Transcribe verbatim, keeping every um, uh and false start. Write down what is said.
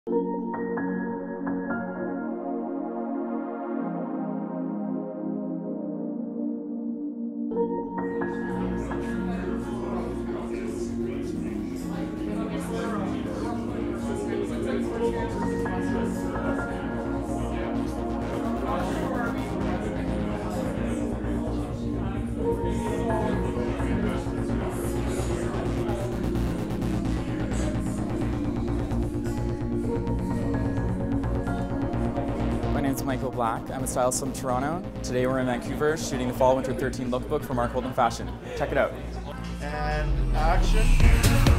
My name's Michael Black. I'm a stylist from Toronto. Today we're in Vancouver shooting the Fall Winter thirteen lookbook from our Holden fashion. Check it out. And action.